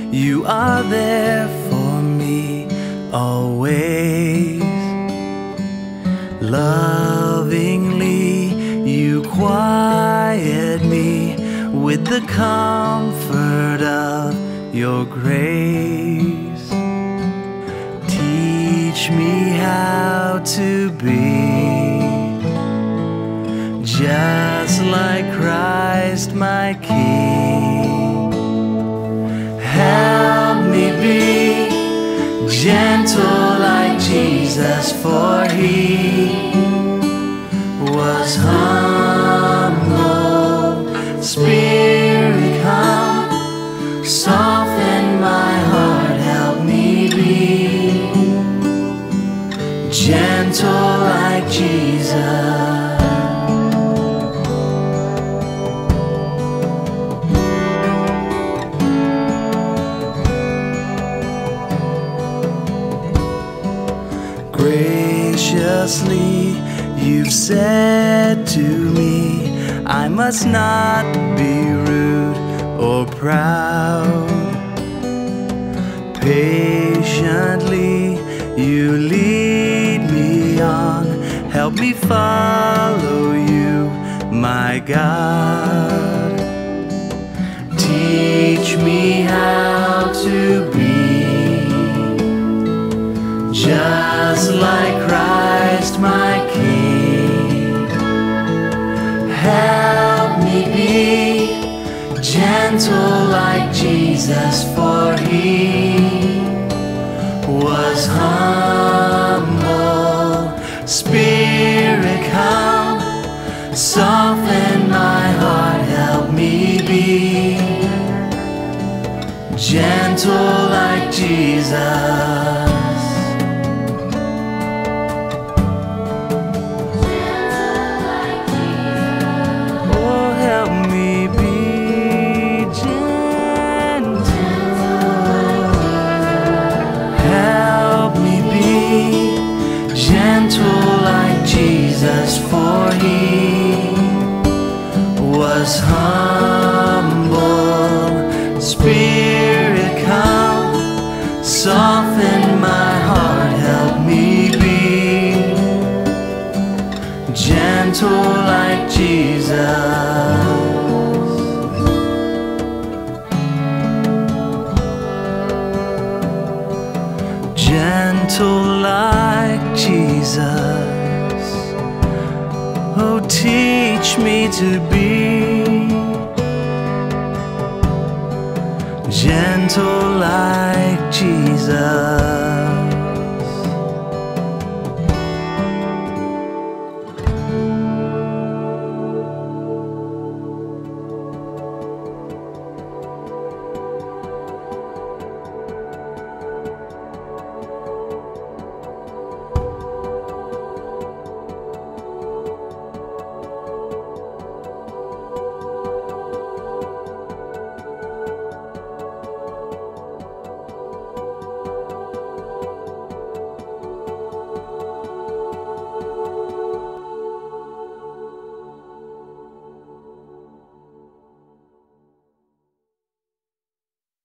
You are there for me always. Lovingly you quiet me with the comfort of your grace. Teach me how to be just like Christ my King. Help me be gentle like Jesus, for He was humble. Spirit, come, soften my heart, help me be gentle like Jesus. Graciously you've said to me, I must not be rude or proud. Patiently you lead me on, help me follow you, my God. Teach me how to be just like Christ my King. Help me be gentle like Jesus, for He was humble. Spirit, come, soften my heart, help me be gentle like Jesus. Gentle like Jesus, for He was humble. Spirit, come, soften my heart, help me be gentle like Jesus. Gentle like Jesus, oh, teach me to be gentle like Jesus.